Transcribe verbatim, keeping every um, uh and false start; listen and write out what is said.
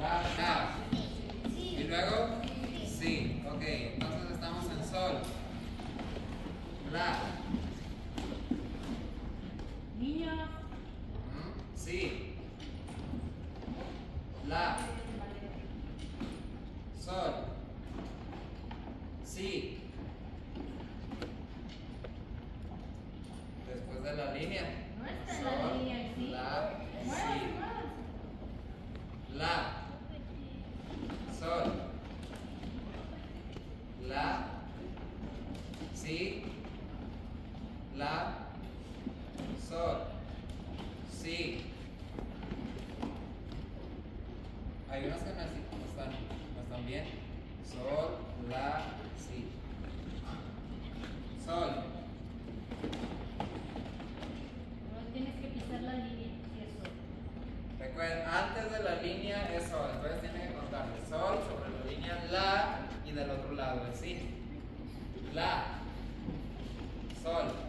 La, la. Y luego, sí. Ok, entonces estamos en sol. La. Niños. Mm, sí. La. Sol. Sí. Después de la línea. No está en Sol, la línea en sí. la, Muévanse, sí. muévanse. La. Sol. La. Sí. La. Sol. Sí. Hay unas que no están, no están bien. Sol, la, si. Sol. No tienes que pisar la línea. Sí, eso. Recuerden, antes de la línea es sol. Entonces tienen que contarle sol sobre la línea la y del otro lado es si. La. Sol.